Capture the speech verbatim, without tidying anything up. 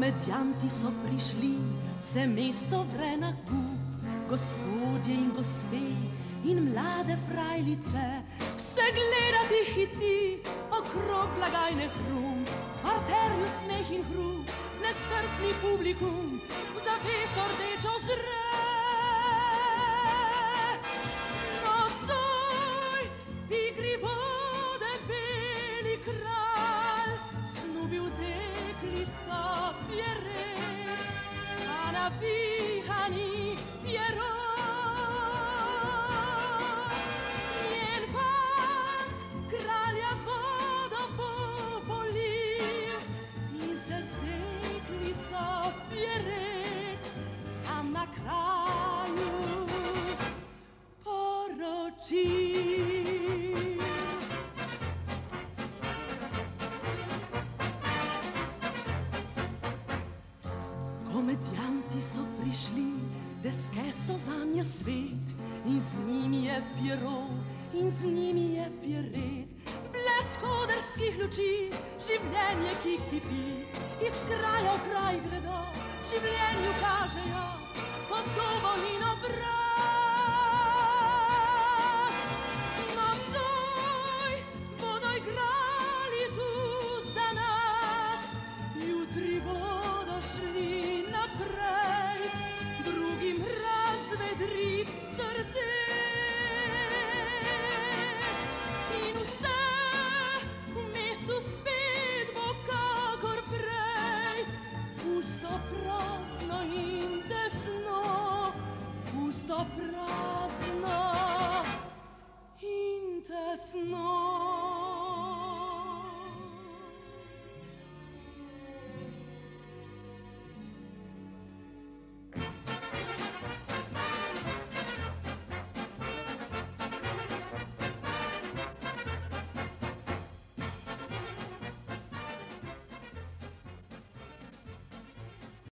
Komedianti so prišli, se mesto vre na kup, gospodje in gospe in mlade frajlice, vse gledati hiti, okrog blagajne hrum, parterju smeh in hrup, nestrpni publikum, v zaveso rdečo zre. Nocoj v igri bode beli kralj, snubil deklica Pierret, a navihani Pierrot. Njen fant kralja z vodo popolil in se z deklico Pierret sam na kraju poročil. Komedianti so prišli, deske so zanje svet, in z njimi je Pierrot, in z njimi je Pierret. Blesk odrskih luči, življenje, ki kipi, iz kraja v kraj gredo, življenju kažejo podobo in obraz.